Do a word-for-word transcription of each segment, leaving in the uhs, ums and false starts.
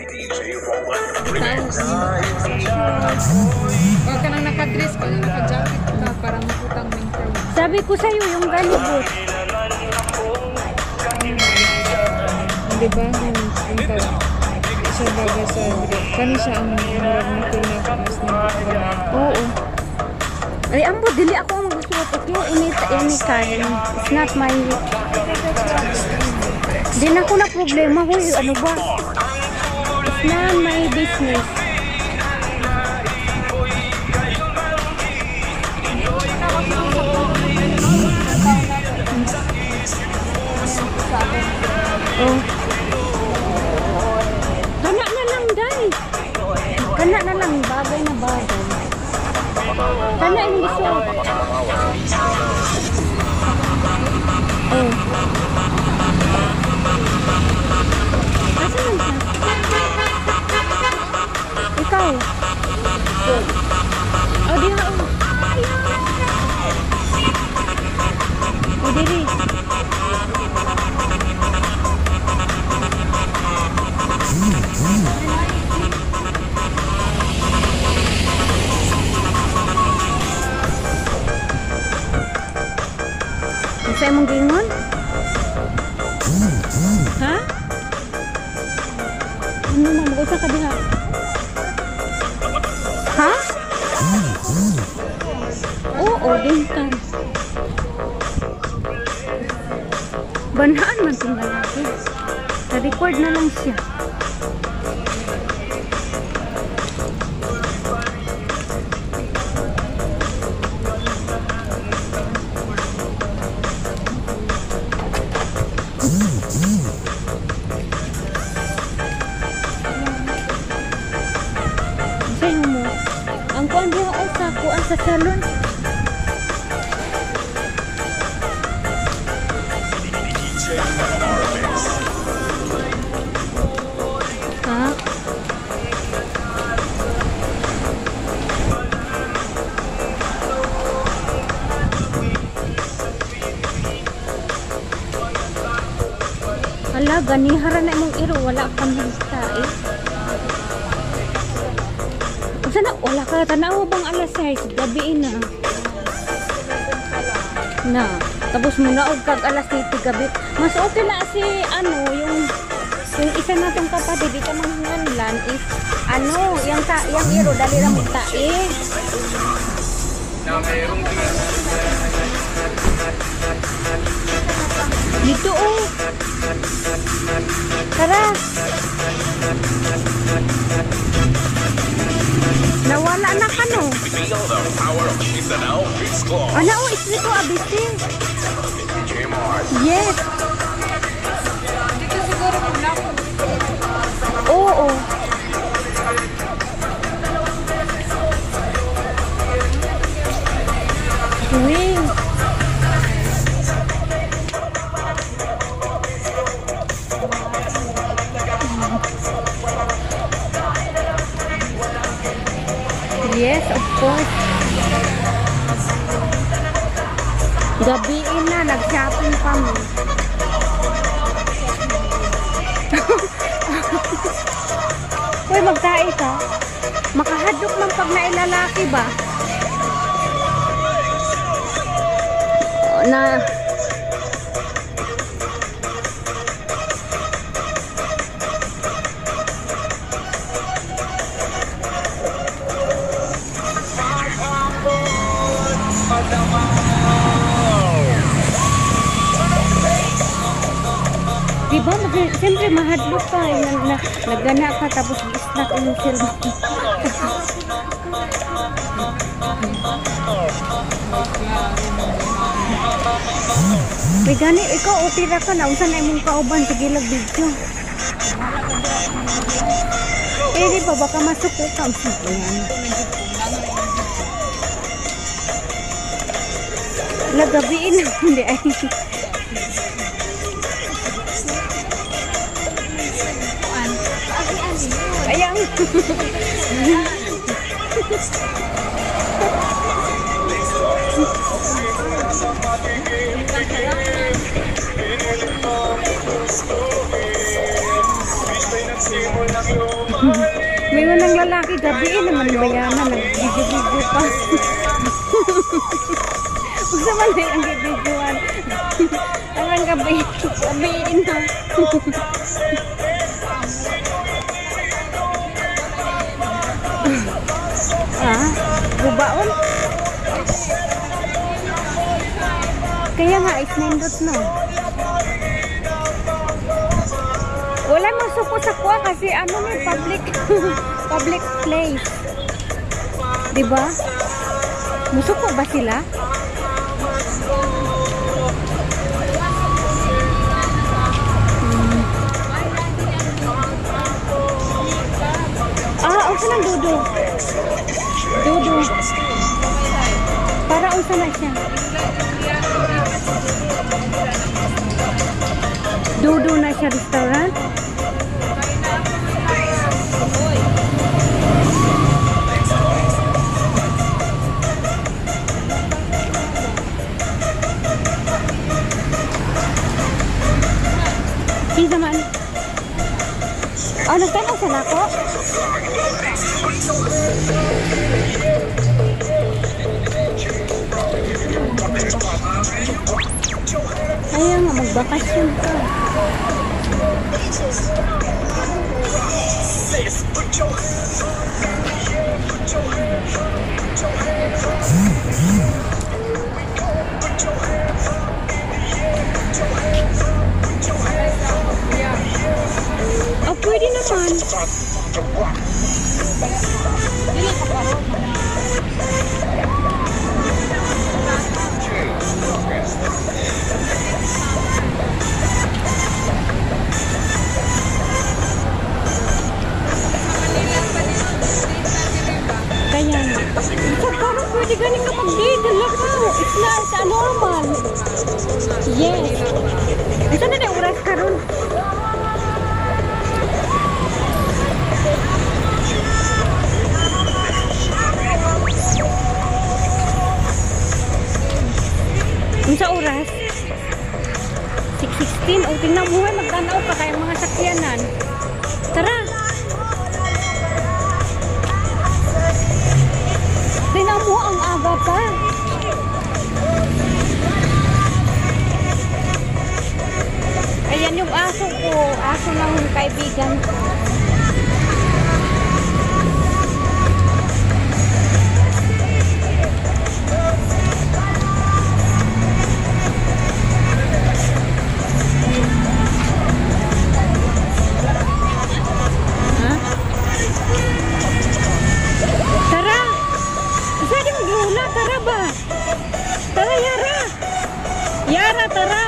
Huwag ka nang nakadress, ka nang nakajacket ka para makutang winter. Sabi ko sa'yo, yung galibot. Di ba? Yung ka, siya baga sa kani siya ang murag na pinag-mas na Oo. Ay, ambo, dili ako ang magsuot. Okay, ini, ini kain. It's not my... Di na ko na problema. Huy, ano ba? It's not my business. Oh. Kana na lang, day. Kana na lang, bagay na bagay. Kana yung gusto. Oh. Asan man ka? Ikaw. Oh, di na. Oh, diri. Sa imong gingon? Ha? Ano na, mag-usa ka diha? Ha? Oo, din ka. Banaan man itong lalaki. Sa-record na lang siya. Sa'yo mo, ang kuan diha o sa kuan sa salon. Ha? Hala, ganihara na imong iro, wala kang hista eh. Sana wala ka tanaw bang alas sais gabi na. Na, tapos mo na og kag alas dito gabi. Mas okay na si ano yung yung isa natong kapatid dito manghanlan is ano, yang ta yang iro dali ra mo tae. Dito oh. Tara. Nawala na ka no? Ano o, isli ko abisi. Yes. dito siguro kung lako. Oo. Uy. Yes, of course. Gabiin na, nag-shopping pa mo. Uy, magtae ka. Makahadlok ng pag nailalaki ba? Na... Diba, siyempre mahadlok ka eh, na, na, nagana ka tapos i-snack yung cellphone. May gani, ikaw utira ka na, unsan na imong kauban sa gilag video. Eh di ba, baka masuko ka, unsan ko yan. Lagabiin na, hindi ay. Ayang. Simula gabi naman bayanan, nag-video-video pa. Huwag naman na yung videoan. Ang gabi, gabiin na. Ah, bubaon. Kaya nga, isnindot no. Wala masuko sa kuha kasi ano may public public place. Diba? Musuko ba sila? Hmm. Ah, unsa nang dudo? Dudo. Para unsa na siya? Dudo na siya restaurant? Kinsa man? Oh, nagtanong sa nako? Kaya nga, magbakasyon ka. Oh, pwede naman. Kaya nga. So, parang pwede ganing kapag date. Lakaw. It's not a normal. Yes. Ito na na oras ka ron. Yung sa oras six sixteen. O tingnan mo, magtanaw ka kaya mga sakyanan. Tara. Tingnan mo, ang aga pa. Ayan yung aso ko. Aso ng kaibigan ko. Tara ba? Tara, Yara! Yara, tara!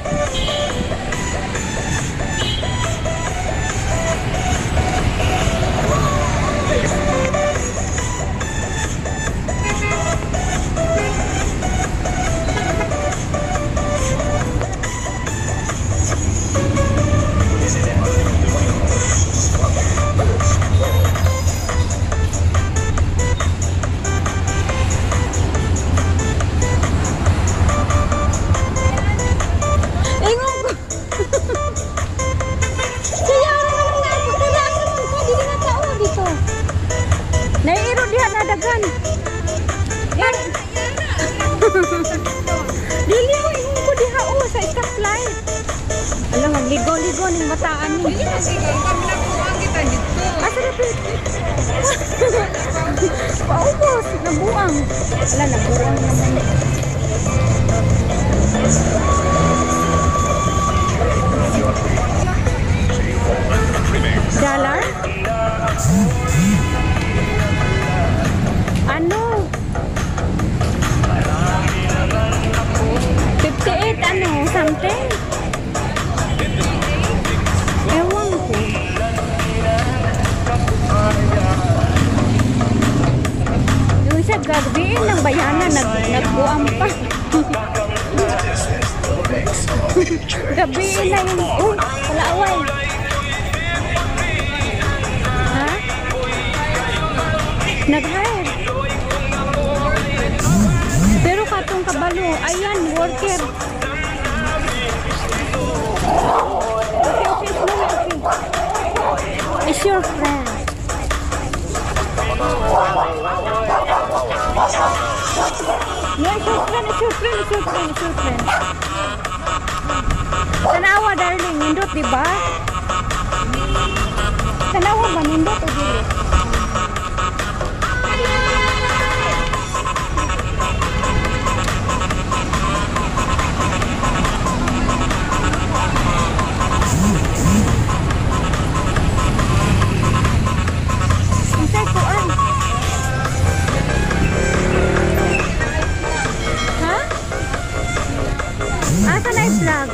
Nairo diha na dagan. Yan. Dili mo ingon ko diha o sa stoplight. Ala magligo-ligo ning bataan ni. Dili masigaw kami na buang kita dito. Asa na pit? Paubos nabuang. Ala nabuang naman. Dollar? Ano? fifty-eight ano? Something? Ewan ko. Yung isa gabiin ng bayanan nag nagbuang pa. Gabiin na yung uy, palaaway. Ha? Nag-hire. Pero katong kabalo, ayan, worker. Okay, okay, okay. It's your friend. Yeah, shoot friend, shoot friend, shoot friend, shoot friend. Tanawa, darling. Nindot, diba? Tanawa ba? Nindot o dili? Unsay kuan? Ha? Asa na i-vlog?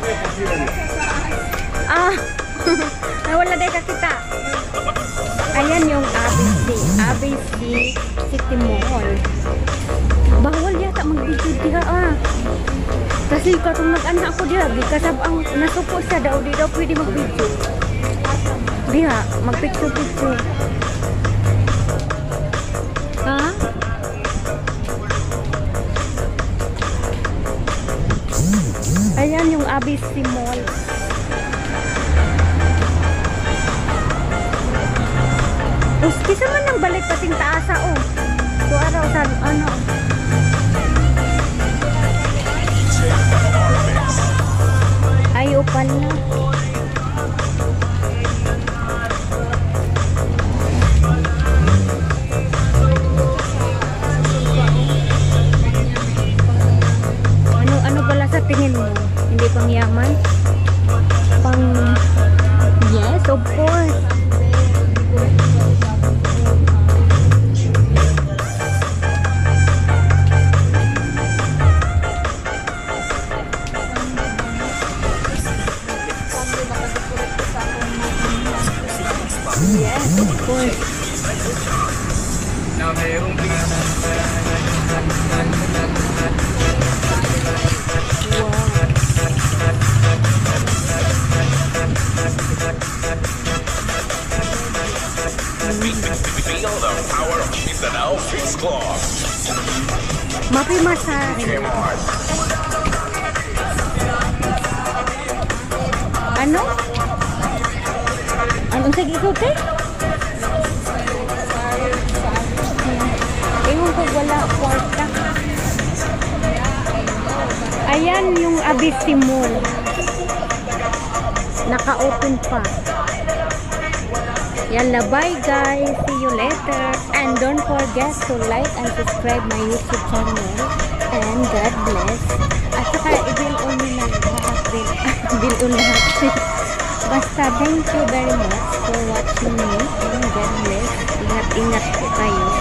Ah, nawala day kakita. Ayan yung A B C. A B C City Mall. Bawal yata mag-video diha ah. Kasi katong nag-anak ako diha, kasab ang nasuko siya daw, di daw pwede mag-video. Diha, mag-picture-picture. Ha? Ayan yung A B C Mall. Us, kisa man nang balik pating taasa oh. So araw sa ano. Ayo pala. Ano ano pala sa tingin mo? Hindi pang yaman? Pang yes, of course. Yes, of course. Feel the power of Mindanao Fix Club. Mapi massage. Ano? Anong sige ko te? Ewan ko wala kwarta. Ayan yung A B C Mall. Naka-open pa. Yalla, bye guys. See you later. And don't forget to like and subscribe my YouTube channel. And God bless. At saka i-bill on nyo na lahat din. Bill on lahat. Basta thank you very much for watching me. And God bless. Ingat-ingat po kayo.